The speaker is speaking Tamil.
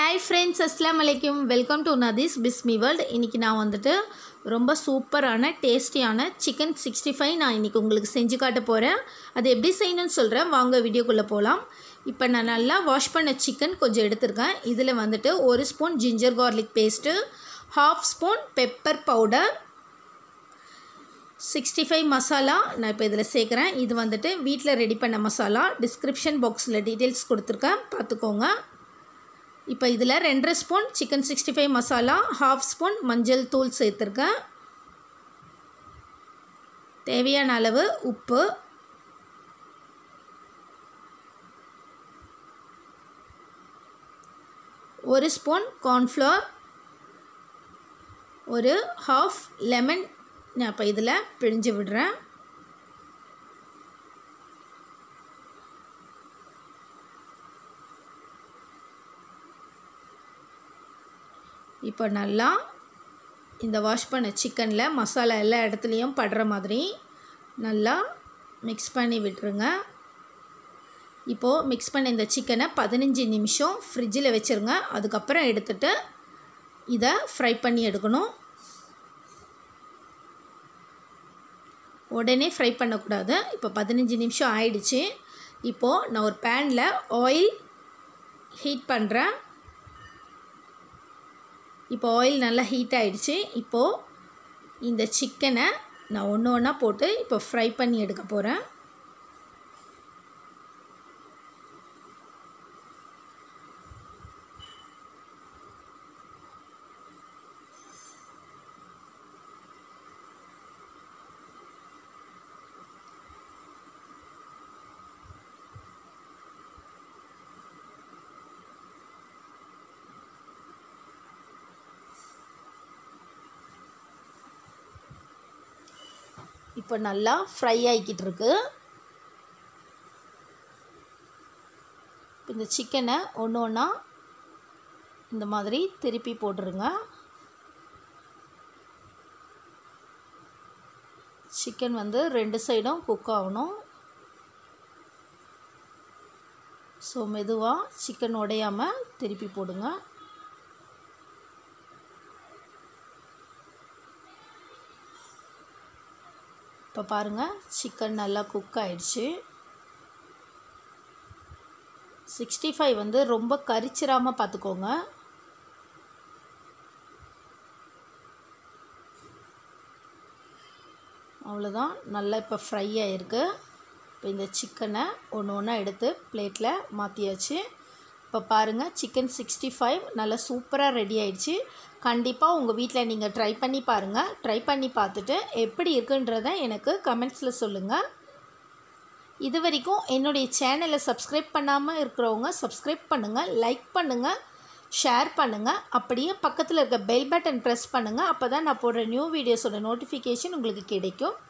Hi friends, Assalamu alaikum. Welcome to Nadis Bismi World. இன்னைக்கு நான் வந்துட்டு ரொம்ப சூப்பரான டேஸ்டியான சிக்கன் 65 நான் இன்னைக்கு உங்களுக்கு செஞ்சு காட்ட போறேன். அது எப்படி செய்யணும்னு சொல்றேன். வாங்க வீடியோக்குள்ள போலாம். இப்போ நான் நல்லா வாஷ் பண்ண சிக்கன் கொஞ்சம் எடுத்துர்க்கேன். இதுல வந்துட்டு 1 spoon ginger garlic paste, 1/2 spoon pepper powder, 65 masala நான் இப்போ இதில் சேர்க்குறேன். இது வந்துட்டு வீட்டில் ரெடி பண்ண மசாலா. டிஸ்கிரிப்ஷன் பாக்ஸில் டீட்டெயில்ஸ் கொடுத்துருக்கேன், பார்த்துக்கோங்க. இப்போ இதில் 2.5 ஸ்பூன் சிக்கன் 65 மசாலா, 1/2 ஸ்பூன் மஞ்சள் தூள் சேர்த்துருக்கேன். தேவையான அளவு உப்பு, ஒரு ஸ்பூன் கார்ன்ஃப்ளவர், ஒரு 1/2 லெமன் நான் இப்போ இதில் பிழிஞ்சு விடுறேன். இப்போ நல்லா இந்த வாஷ் பண்ண சிக்கனில் மசாலா எல்லா இடத்துலையும் படுற மாதிரி நல்லா மிக்ஸ் பண்ணி விட்டுருங்க. இப்போது மிக்ஸ் பண்ண இந்த சிக்கனை 15 நிமிஷம் ஃப்ரிட்ஜில் வச்சுருங்க. அதுக்கப்புறம் எடுத்துகிட்டு இதை ஃப்ரை பண்ணி எடுக்கணும். உடனே ஃப்ரை பண்ணக்கூடாது. இப்போ 15 நிமிஷம் ஆயிடுச்சு. இப்போது நான் ஒரு பேனில் ஆயில் ஹீட் பண்ணுறேன். இப்போ ஆயில் நல்லா ஹீட் ஆகிடுச்சு. இப்போது இந்த சிக்கனை நான் ஒன்று ஒன்றா போட்டு இப்போ ஃப்ரை பண்ணி எடுக்க போகிறேன். இப்போ நல்லா ஃப்ரை ஆகிக்கிட்டு இருக்கு. இந்த சிக்கனை ஒன்று ஒன்றா இந்த மாதிரி திருப்பி போட்டுருங்க. சிக்கன் வந்து 2 சைடும் குக் ஆகணும். ஸோ மெதுவாக சிக்கன் உடையாமல் திருப்பி போடுங்க. இப்போ பாருங்கள், சிக்கன் நல்லா குக் ஆகிடுச்சு. 65 வந்து ரொம்ப கரிச்சிராமல் பார்த்துக்கோங்க. அவ்வளோதான், நல்லா இப்போ ஃப்ரை ஆகிருக்கு. இப்போ இந்த சிக்கனை ஒன்று ஒன்றா எடுத்து பிளேட்டில் மாற்றியாச்சு. இப்போ பாருங்கள், சிக்கன் 65 நல்லா சூப்பராக ரெடி ஆகிடுச்சு. கண்டிப்பாக உங்கள் வீட்டில் நீங்கள் ட்ரை பண்ணி பாருங்கள். ட்ரை பண்ணி பார்த்துட்டு எப்படி இருக்குன்றதை எனக்கு கமெண்ட்ஸில் சொல்லுங்கள். இது வரைக்கும் என்னுடைய சேனலை சப்ஸ்கிரைப் பண்ணாமல் இருக்கிறவங்க சப்ஸ்கிரைப் பண்ணுங்கள், லைக் பண்ணுங்கள், ஷேர் பண்ணுங்கள். அப்படியே பக்கத்தில் இருக்க பெல் பட்டன் ப்ரெஸ் பண்ணுங்கள். அப்போ தான் நான் போடுற நியூ வீடியோஸோட நோட்டிஃபிகேஷன் உங்களுக்கு கிடைக்கும்.